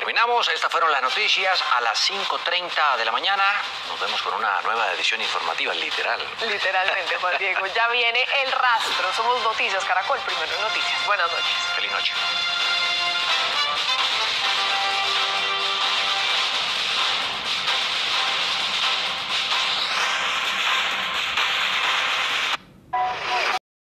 Terminamos, estas fueron las noticias a las 5:30 de la mañana. Nos vemos con una nueva edición informativa, literal. Literalmente, Juan Diego. Ya viene El Rastro. Somos Noticias Caracol, primero en noticias. Buenas noches. Feliz noche.